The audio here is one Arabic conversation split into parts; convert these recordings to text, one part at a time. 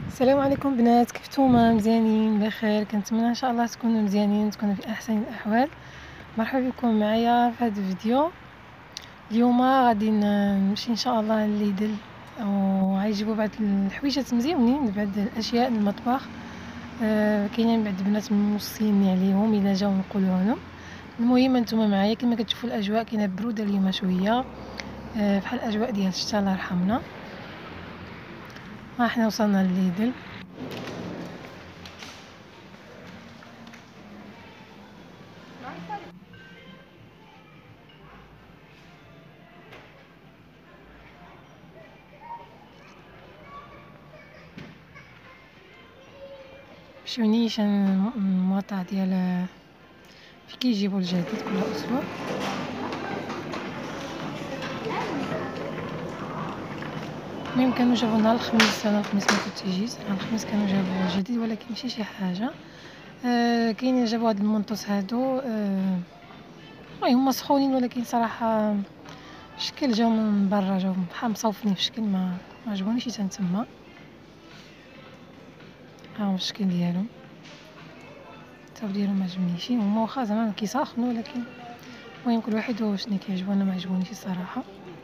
السلام عليكم بنات، كيف نتوما؟ مزيانين بخير؟ كنتمنى ان شاء الله تكونوا مزيانين، تكونوا في احسن الاحوال. مرحبا بكم معايا في هذا الفيديو. اليوم غادي نمشي ان شاء الله لليدل، وغيجيبوا بعض الحويجات مزيونين، بعض الاشياء للمطبخ. كاينين بعض البنات موصيني عليهم الا جاو نقولوا لهم. المهم انتم معايا كما كتشوفوا الاجواء كاينه بروده اليوم شويه، بحال الاجواء ديال الشتا الله يرحمنا. ها حنا وصلنا لليدل. مشونيش المقاطع ديال في كيجيبوا الجديد كل اسبوع. المهم كانوا جابوا نهار الخميس، انا الخميس ما كنت جيت، نهار الخميس كانوا جابوا الجديد ولكن ماشي شي حاجه. كاين جابوا هاد المنطوس هادو. هما سخونين ولكن صراحه الشكل جاو من برا، جاو بحال مصوفين في الشكل، ما عجبونيش حتى تما. ها هو الشكل ديالهم، التاو ديالهم ما عجبنيش. هما واخا زعما كيساخنوا ولكن المهم كل واحد وشنو كيعجبو، انا ما عجبونيش الصراحه.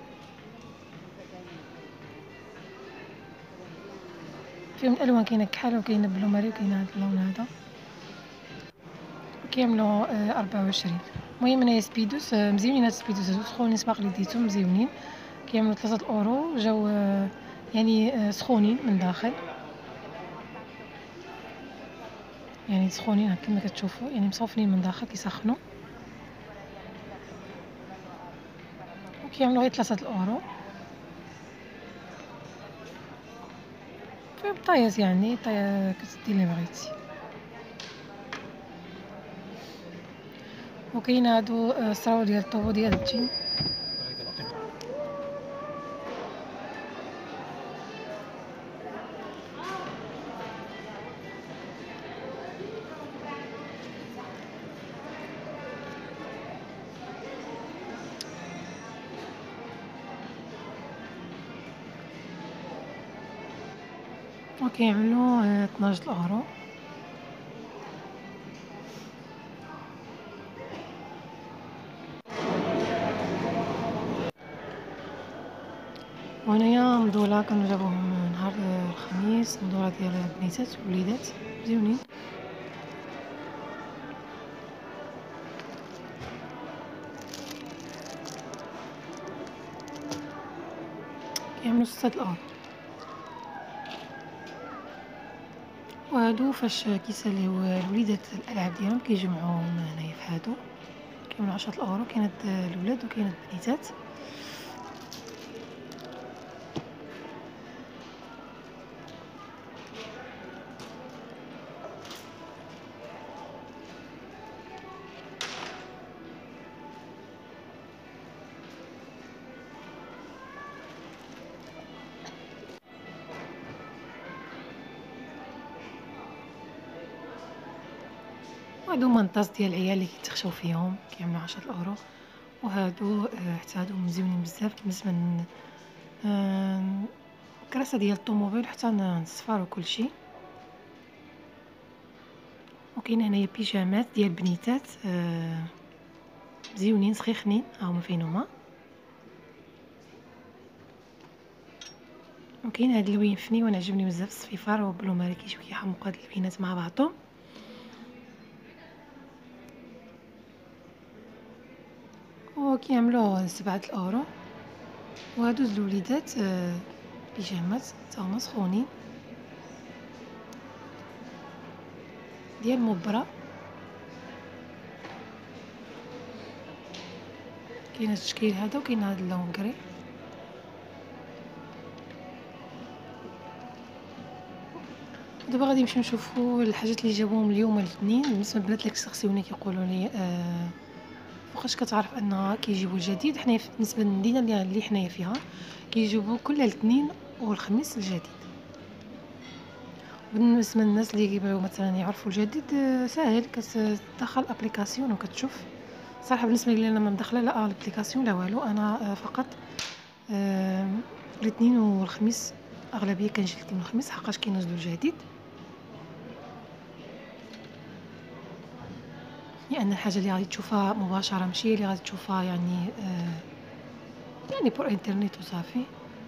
فيهم الالوان، كاينه كحل وكاينه بلو ماري وكاينه هاد اللون هذا، كيعملوا 24. المهم انايا سبيدوس مزيونين، هاد سبيدوس هادو سخونين، سباق اللي ديتهم مزيونين، كيعملوا 3 اورو، جاو يعني سخونين من داخل، يعني سخونين كما كتشوفوا، يعني مصوفين من داخل كيسخنوا، وكيعملوا غير 3 اورو. فيهم طايات، يعني طايه كتدي اللي بغيتي. وكاين هادو الصراو ديال الطوبو ديال الجيم. وكيعملوا 12 اورو. وهنايا مدوله كانوا جابوهم نهار الخميس، مدوله ديال بنيتات وليدات مزيونين. كيعملوا 6 اورو. وهادو فاش كيساليو الوليدات الالعاب ديالهم كيجمعوهم هنايا في هادو، كيعملوا 10 اورو. كاين الولاد وكاين البنيتات. وهادو منطاس ديال العيال اللي كيتخشاو فيهم، كيعملوا 10 اورو. وهادو حتى هادو مزيونين بزاف، بالنسبه كراسه ديال الطوموبيل حتى الصفار وكلشي. وكاين هنايا بيجامات ديال البنيتات مزيونين سخيخنين، ها هما فين هما. وكاين هاد اللوين فني وانا عجبني بزاف، الصفيفار وبلو ماري كيجيو كيحمقوا هاد اللوينات مع بعضهم. وكيعملوا 7 اورو. وهادو الوليدات بيجامات تا هما سخونين ديال مبرة. كاين هاد التشكيل هذا وكاين هاد اللون كري. دابا غادي نمشيو نشوفوا الحاجات اللي جابوهم اليوم الاثنين. بالنسبه للبنات اللي كيستقسيوني كيقولوا لي فوقاش كتعرف انها كيجيبوا الجديد. حنايا بالنسبه للمدينه اللي حنايا فيها كيجيبوا كل الاثنين والخميس الجديد. بالنسبه للناس اللي كيبغيو مثلا يعرفوا الجديد، ساهل، كتدخل ابليكاسيون وكتشوف. صراحه بالنسبه لي انا ما مدخله لا الابليكاسيون لا والو، انا فقط الاثنين والخميس اغلبيه كنجي الاثنين والخميس حقاش كينزلوا الجديد، لان الحاجه اللي غادي تشوفها مباشره ماشي اللي غادي تشوفها يعني بور انترنيت وصافي.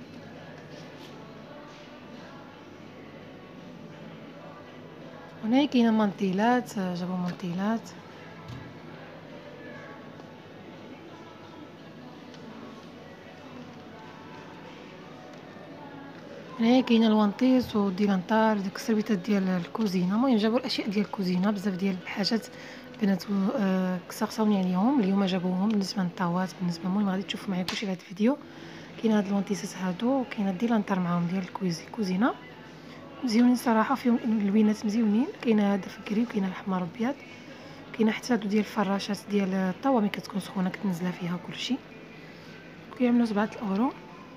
هنا كاينه مانتيلات، جابوا مانتيلات. هنايا كاينه الوانتيس والديلانتار، ديك السربيتات ديال الكوزينه. المهم جابوا الاشياء ديال الكوزينه، بزاف ديال الحاجات البنات كسقساوني عليهم. اليوم جابوهم بالنسبه للطاوات، بالنسبه المهم غادي تشوفوا معايا كلشي في هذا الفيديو. كاين هاد الوانتيسات هادو، وكاين الديلانتار معاهم ديال الكوزينه، مزيونين صراحه، فيهم اللوينات مزيونين. كاينه هذا فكري وكاينه الاحمر والابيض، كاينه حتى هادو ديال الفراشات ديال الطاوه ملي كتكون سخونه كتنزلها فيها كلشي، كيعملوا 7 اورو.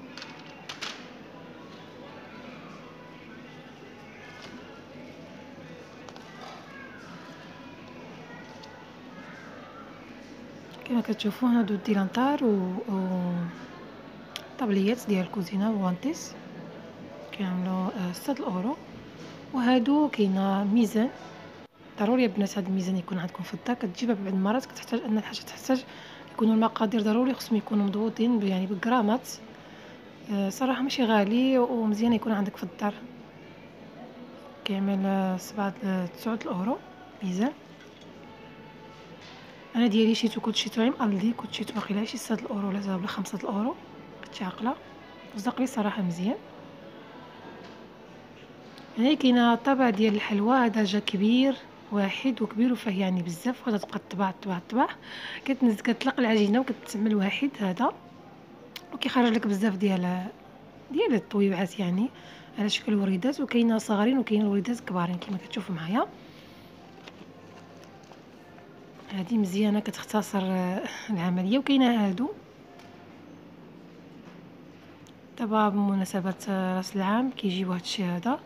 كما كتشوفوا هادو الديلانتار و طابليات ديال الكوزينه وانتيس كيعملوا 6 اورو. وهادو كاينه ميزان، ضروري البنات هاد الميزان يكون عندكم في الدار، كتجيبها بعض المرات كتحتاج ان الحاجه تحتاج يكونوا المقادير ضروري خصهم يكونوا مضبوطين يعني بالغرامات. صراحه ماشي غالي ومزيان يكون عندك في الدار. كيعمل 9 اورو ميزان. انا ديالي شيتو كنت شيتو غير مقلدي، كنت شيتو واقيلا شي 6 اورو ولا 5 اورو، كنت عاقله وصدق لي صراحه مزيان. هنا كاينه طابع ديال الحلوى، هذا جا كبير واحد وكبير وفيه يعني بزاف، وغتبقى تطبع كتنزل كتطلق العجينه وكتعمل واحد هذا، وكيخرج لك بزاف ديال الطويبعات يعني على شكل وريدات. وكاينه صغارين وكاينه وريدات كبارين كما كتشوفوا معايا. هذه مزيانه كتختصر العمليه. وكاينه هادو دابا بمناسبه راس العام كيجيو هادشي هذا،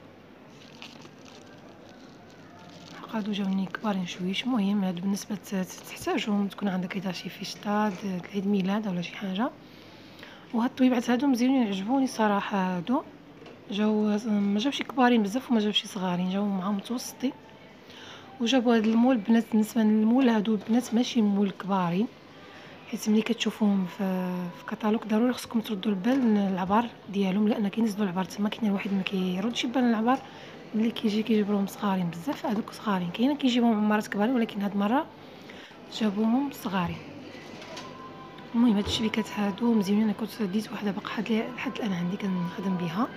هادو جاوني كبارين شويش. المهم هادو بالنسبه تحتاجهم تكون عندك اذا شي فيشطاد عيد ميلاد ولا شي حاجه. وهاد الطويبعات هادو مزيانين عجبوني صراحه. هادو جاو ما جاوش كبارين بزاف وما جاوش صغارين، جاو معاهم متوسطين. وجابوا هاد المول البنات، بالنسبه للمول هادو البنات ماشي مول كبارين، حيت ملي كتشوفوهم في كتالوج ضروري خصكم تردوا البال العبار ديالهم، لان كينزلوا العبار تما. كاين الواحد ما كيردش يبان العبار ملي كيجيب لهم صغارين بزاف. هذوك صغارين كاينه كيجيبهم مرات كبارين، ولكن هاد المره جابوهم صغارين. المهم هاد الشبيكات هادو مزيانين. انا كنت ديت واحده باقا لحد الان عندي كنخدم بها،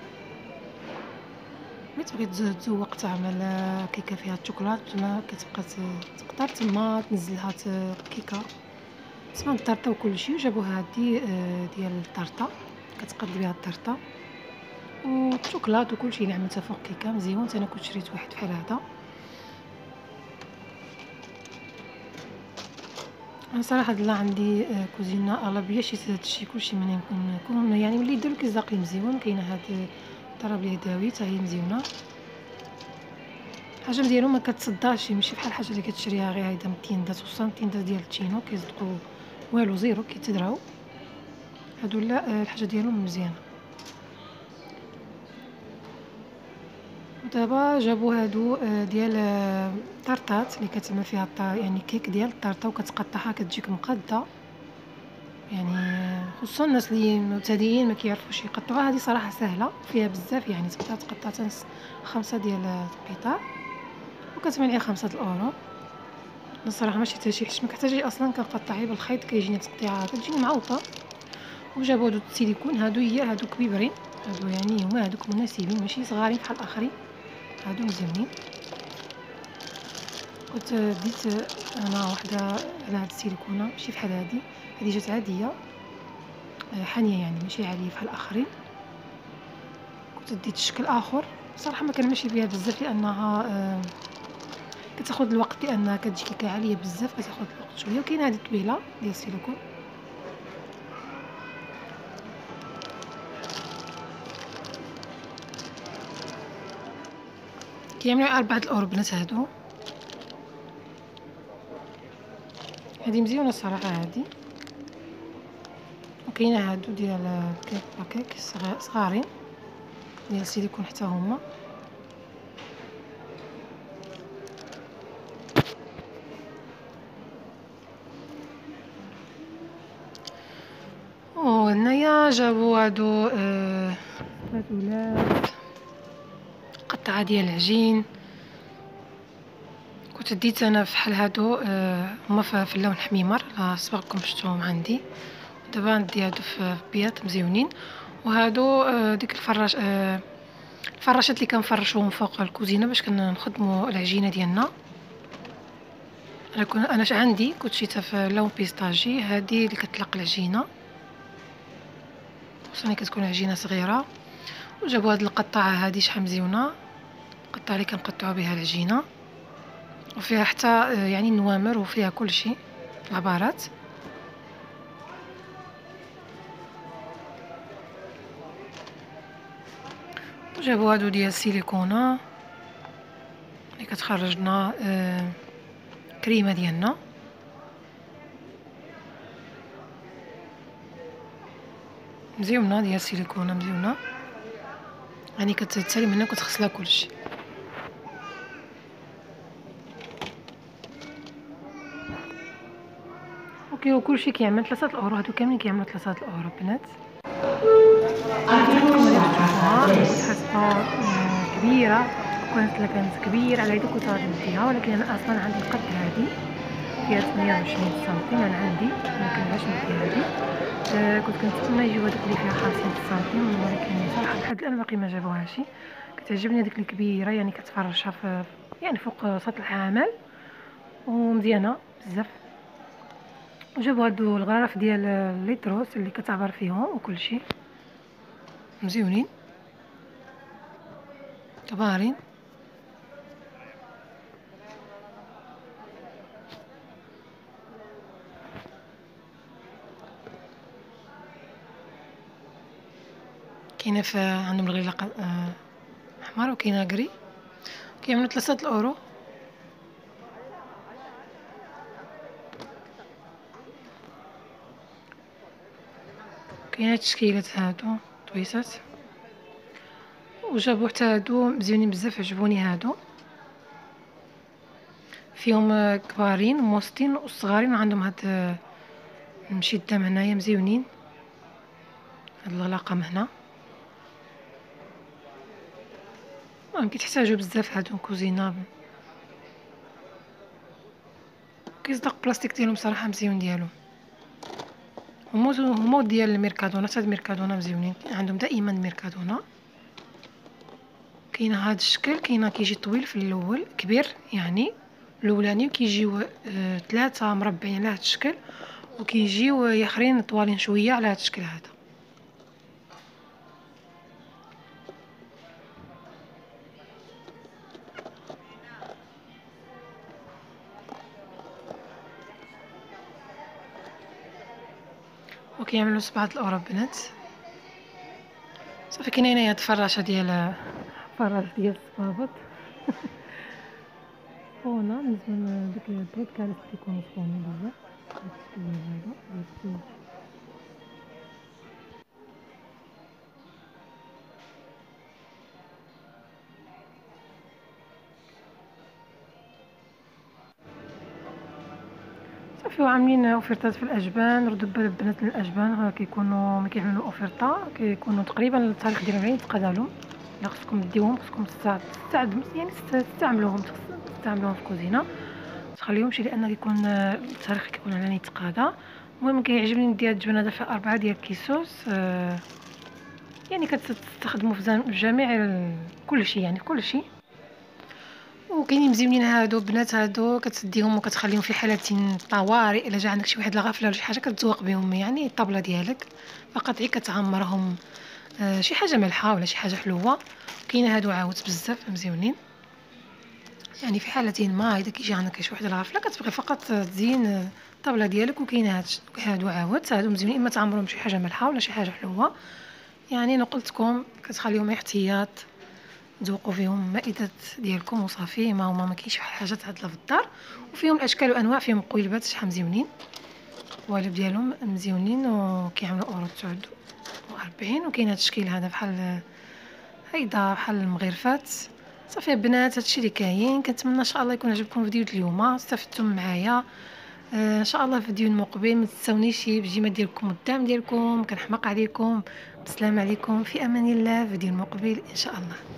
ملي تبغي تزوق تعمل كيكه فيها الشوكولات تما كتبقى تقدر تما تنزلها كيكه تسمى الطرطه وكلشي. وجابوا هادي ديال الطرطه كتقاد بها الطرطه والشوكولات وكلشي اللي عملتها فوق كيكه مزيون. انا كنت شريت واحد بحال هذا. انا صراحه لا عندي كوزينه اغلبيه شيت هادشي كلشي من يكون يعني اللي يديرو كيزاق لي مزيون. كاينه هاد الطراب اليدوي حتى هي مزيونه، الحاجه ديالهم ما كتصداش، ماشي بحال الحاجه اللي كتشريها غير هيدا من التيندات، خصوصا التيندات ديال التشينو كيصدقوا والو زيرو كيتدراو. هادو لا الحاجه ديالهم مزيانه. ودابا جابوا هادو ديال طرطات اللي كتعمل فيها يعني كيك ديال الطرطه وكتقطعها كتجيك مقاده، يعني خصوصا الناس اللي مبتدئين ما كيعرفوش يقطعوها. هذه صراحه سهله فيها بزاف، يعني تقدر تقطع حتى 5 ديال القطع وكتبان عليها 5 اورو. الصراحه ماشي حتى شي حيت ما كتحتاجي اصلا كنقطعيه بالخيط كيجيني تقطيعه كتجيني معوطه. وجابوا هادو السيليكون، هادو كبيبرين، هادو يعني هما هادوك مناسبين ماشي صغارين بحال الاخرين، هادو مزيونين. كنت ديت انا وحده على هاد السيليكونه ماشي بحال هادي جات عاديه حانيه يعني ماشي عاليه بحال الاخرين. كنت ديت شكل اخر صراحه ما كنمشي بها بزاف لانها كتاخذ الوقت، لانها كتجي كيكه عاليه بزاف كتاخذ الوقت شويه. وكاينه هذه الطويله ديال السيليكون كيعملوا 4 اورو بنات هادو. هذه مزيونه الصراحه هذه. وكاينه هادو ديال كيك باكيك صغارين ديال السيليكون حتى هما. وهنايا جابو هادو سباتولات، قطعه ديال العجين. كنت ديت انا فحال هادو هما في اللون حميمر، سبقكم شفتوهم عندي. دابا ندي هادو في بياض مزيونين. وهادو ديك الفراشات اللي كنفرشوهم فوق الكوزينه باش كنخدموا العجينه ديالنا. انا عندي كنت شيتها في لون بيستاجي، هذه اللي كتطلق العجينه، خصني كتكون عجينه صغيره. وجابوا هاد القطعه هذه شحال مزيونه، القطعه اللي كنقطعوا بها العجينه، وفيها حتى يعني النوامر وفيها كل شيء العبارات. وجابوا هادو ديال السيليكونه اللي كتخرج لنا كريمه ديالنا. مزيونه ديال السيليكونه مزيونه، يعني كتسالي منها كتغسلها كلشي. اوكي، كلشي كيعمل 3 الاورو، هادو كاملين كيعملوا 3 الاورو بنات. حسبه كبيره، كانت كبيره على يدك كنت غادي نديها، ولكن انا اصلا عندي القد هذه فيها 28 سنتيم، انا عندي ممكنلاش ندي هذه. كنت كنتمنى يجيو هذوك اللي فيها 50 سنتيم، ولكن صراحه لحد الان باقي ما جابوهاش. كتعجبني هذيك الكبيره، يعني كتفرشها في يعني فوق سطح العمل ومزيانه بزاف. وجابوا هادو الغرف ديال الليتروس اللي كتعبر فيهم وكل شيء مزيونين كبارين. كاينه في عندهم الغلاق احمر وكاينه كري، كيعملوا 3 الاورو. كاينه تشكيلات هادو طويسات. وجابوا حتى هادو مزيونين بزاف، عجبوني هادو، فيهم كبارين وموسطين والصغارين، وعندهم هاد المشده من هنايا مزيونين، هاد الغلاقه من هنا. المهم كيتحتاجوا بزاف هادو كوزينه. كيصدق بلاستيك ديالهم صراحه مزيون ديالهم. هما ديال الميركادونا، حتى الميركادونا مزيونين، عندهم دائما ميركادونا. كاينه هذا الشكل، كاينه كيجي طويل في الاول كبير يعني الاولاني، وكيجيو 3 مربعين على هذا الشكل، وكيجيو اخرين طوالين شويه على هذا الشكل هذا. وكيعملوا 7 الاورو بنات. صافي كاينه هنايا هاد الفراشه ديال الصبابط سخونه، بالنسبه لديك البودكاست كيكونوا سخونين بزاف. صافي وعاملين اوفرتات في الاجبان. ردوا بال البنات للاجبان، كيكونوا ملي كيعملوا اوفرطه كيكونوا تقريبا التاريخ ديالهم غير يتقادالهم. لا خصكم ديوهم، خصكم تستعملوهم في الكوزينه، تخليهمش، لان كيكون التاريخ كيكون على يتقادا. المهم كيعجبني ندير هاد الجبن هذا في 4 ديال الكيسوس، يعني كتستخدموا في جميع كلشي، يعني كلشي. وكاينين مزيونين هادو بنات، هادو كتديهم وكتخليهم في حالة طوارئ، الا جا عندك شي واحد الغفله ولا شي حاجه كتزوق بهم، يعني الطابله ديالك فقط غير كتعمرهم شي حاجه مالحه ولا شي حاجه حلوه. كاينه هادو عاوت بزاف مزيونين، يعني في حالة ما اذا كيجي عندك شي واحد الغفله كتبغي فقط تزين الطابله ديالك. وكاينه هادو عاوت، هادو مزيونين، اما تعمرهم شي حاجه مالحه ولا شي حاجه حلوه، يعني نقلتكم كتخليهم احتياط، تذوقوا فيهم المائدة ديالكم وصافي. ما كاينش شي حاجه تعدله في الدار. وفيهم الاشكال وانواع، فيهم قويلبات شحال مزيونين، القوالب ديالهم مزيونين، وكيعملوا اورو 49. وكاين هذا التشكيل هذا بحال هيدا بحال المغرفات. صافي البنات، هادشي اللي كاين. كنتمنى ان شاء الله يكون عجبكم فيديو اليوم، استفدتم معايا. ان شاء الله في فيديو المقبل ما تنساونيش بالجيمات ديالكم والدعم ديالكم، كنحماق عليكم. السلام عليكم، في امان الله، فيديو المقبل ان شاء الله.